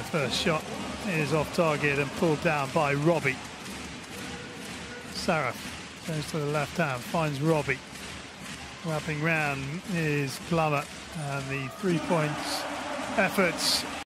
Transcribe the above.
First shot is off target and pulled down by Robbie. Saraf goes to the left hand, finds Robbie. Wrapping round is Plummer, and the 3 points efforts